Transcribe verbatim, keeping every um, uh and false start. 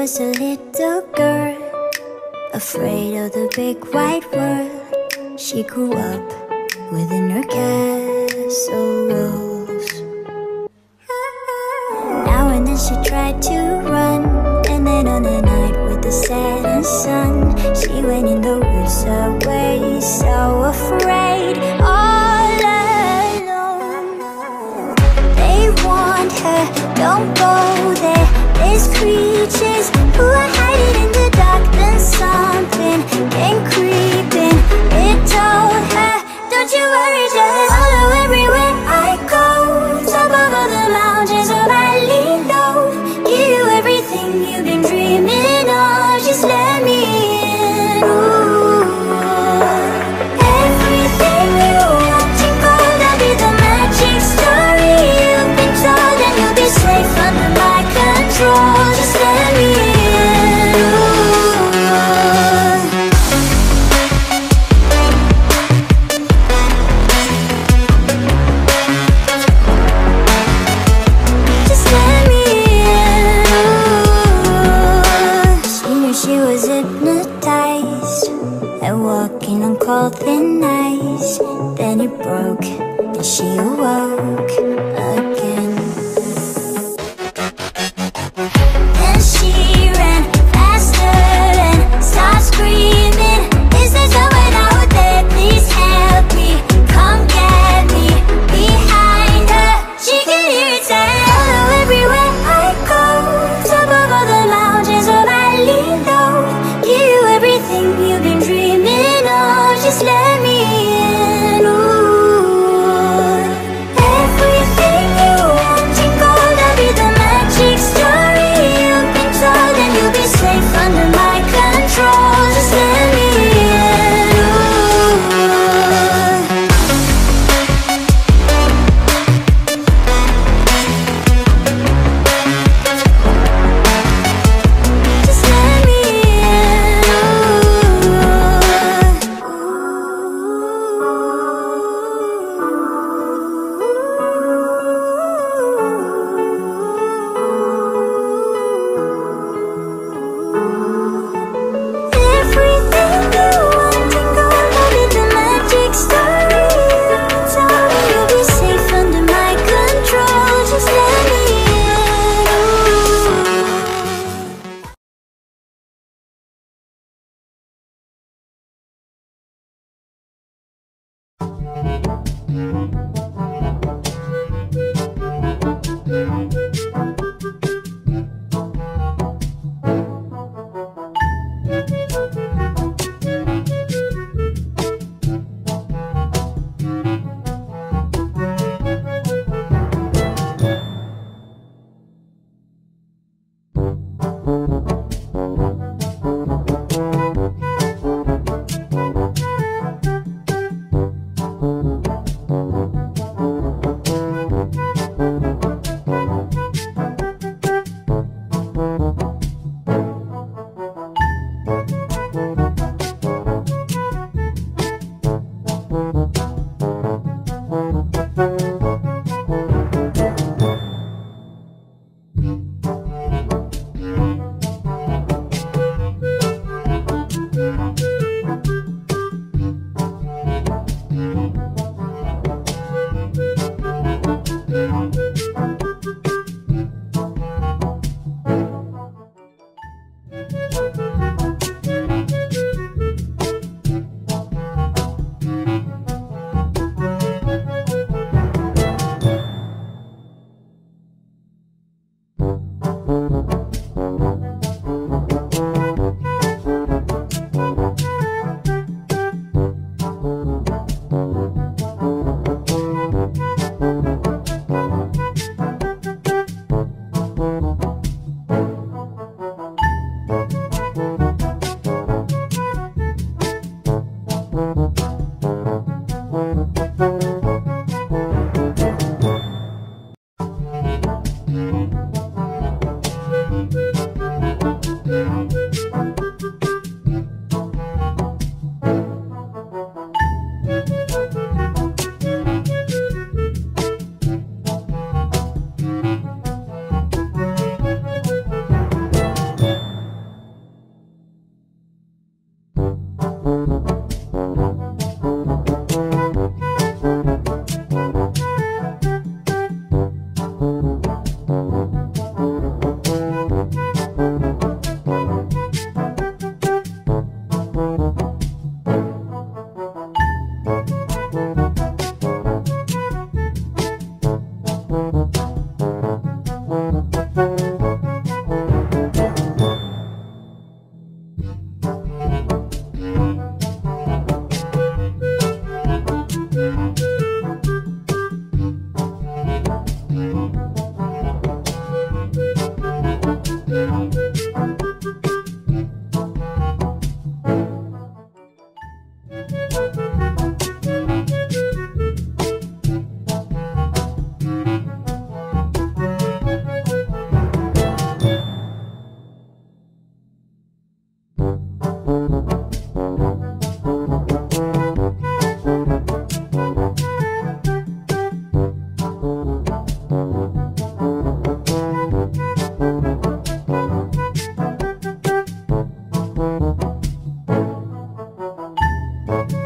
was a little girl, afraid of the big white world. She grew up within her castle walls. Now and then she tried to run, and then on a night with the setting sun, she went in the woods away, so afraid, all alone. They warned her, don't go there, there's creatures who are hiding in the dark. Then something came creeping, it told her, don't you worry, just follow everywhere I go. Top of all the mountains of Valley Low, give you everything you've been dreaming of, just let me in. Ooh. Everything you want to go, that'll be the magic story you've been told, and you'll be safe under my control, just let me in. Ooh. Just let me in. Ooh. She knew she was hypnotized and walking on cold thin ice. Then it broke and she awoke again. Then she ran faster and started screaming, is there someone out there? Please help me, come get me. Behind her, she could hear it say, follow everywhere I go. Top of all the mountains of Valley Low, give you everything you've been dreaming of, just let me in. Ooh. Everything Bye.